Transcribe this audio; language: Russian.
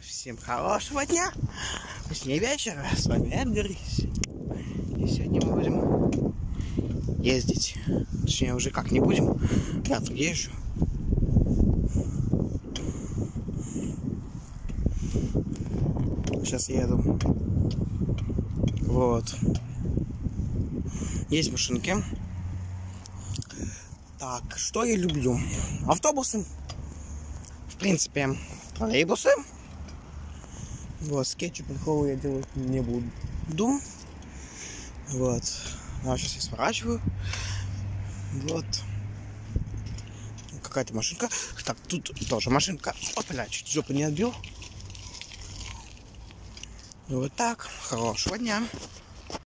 Всем хорошего дня. Точнее вечера. С вами Эдгар. И сегодня мы будем ездить. Точнее, уже как не будем. Я тут езжу. Сейчас еду. Вот. Есть машинки. Так, что я люблю? Автобусы. В принципе, троллейбусы. Вот, скетчи приколы я делать не буду. Вот. А сейчас я сворачиваю. Вот. Какая-то машинка. Так, тут тоже машинка. Опля, чуть жопу не отбил. Вот так. Хорошего дня.